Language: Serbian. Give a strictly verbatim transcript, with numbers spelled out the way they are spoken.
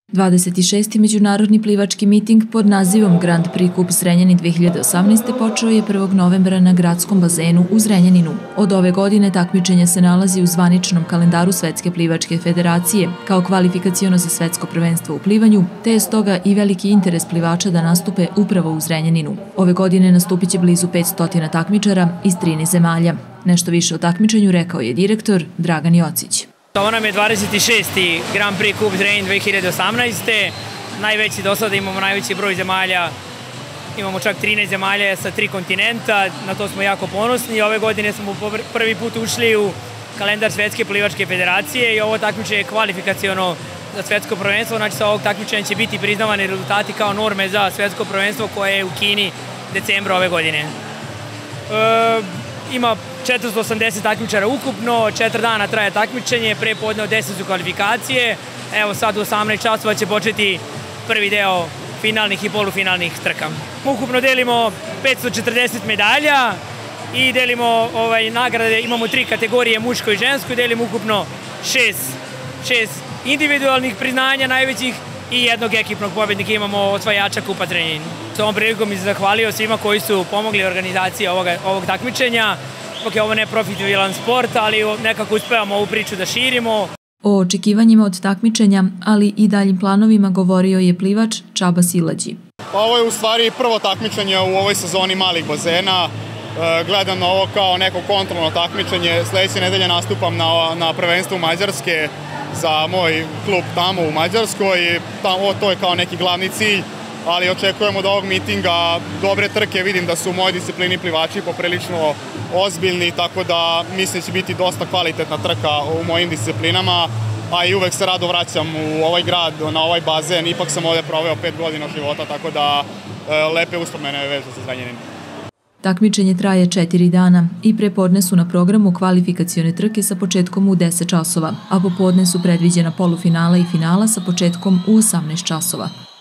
dvadeset šesti međunarodni plivački miting pod nazivom Grand Prix Kup Zrenjanin dve hiljade osamnaeste. počeo je prvog novembra na gradskom bazenu u Zrenjaninu. Od ove godine takmičenje se nalazi u zvaničnom kalendaru Svetske plivačke federacije kao kvalifikaciono za svetsko prvenstvo u plivanju, te je stoga i veliki interes plivača da nastupe upravo u Zrenjaninu. Ove godine nastupit će blizu petsto takmičara iz trinaest zemalja. Nešto više o takmičenju rekao je direktor Dragan Jocić. Ovo nam je dvadeset šesti Grand Prix Kup Zrenjanin dve hiljade osamnaeste. Najveći do sada, imamo najveći broj zemalja, imamo čak trinaest zemalja sa tri kontinenta, na to smo jako ponosni. Ove godine smo prvi put ušli u kalendar Svetske plivačke federacije i ovo takmičenje je kvalifikaciono za svetsko prvenstvo, znači sa ovog takmičenja će biti priznavani rezultati kao norme za svetsko prvenstvo koje je u Kini decembra ove godine. E, ima četiristo osamdeset takmičara ukupno, četiri dana traje takmičenje, pre podne od deset su kvalifikacije. Evo sad u osamnaest časova će početi prvi deo finalnih i polufinalnih trka. Ukupno delimo petsto četrdeset medalja i delimo ovaj, nagrade, imamo tri kategorije, muško i žensko, i delimo ukupno šest, šest individualnih priznanja najvećih i jednog ekipnog pobednika, imamo osvajača Kupa Zrenjanin. S ovom prilikom bih se zahvalio svima koji su pomogli organizaciji ovoga, ovog takmičenja. Ipak je ovo neprofitabilan sport, ali nekako uspevamo ovu priču da širimo. O očekivanjima od takmičenja, ali i daljim planovima govorio je plivač Čaba Silađi. Ovo je u stvari prvo takmičenje u ovoj sezoni malih bazena. Gledam na ovo kao neko kontrolno takmičenje. Sledeće nedelje nastupam na, na prvenstvu Mađarske za moj klub tamo u Mađarskoj. Tamo, to je kao neki glavni cilj, ali očekujemo od ovog mitinga dobre trke. Vidim da su u mojoj disciplini plivači poprilično ozbiljni, tako da mislim da će biti dosta kvalitetna trka u mojim disciplinama, a i uvek se rado vraćam u ovaj grad, na ovaj bazen. Ipak sam ovde proveo pet godina života, tako da lepe uspomene vežu sa Zrenjaninom. Takmičenje traje četiri dana i prepodne su na programu kvalifikacione trke sa početkom u deset časova, a popodne su predviđena polufinala i finala sa početkom u osamnaest časova.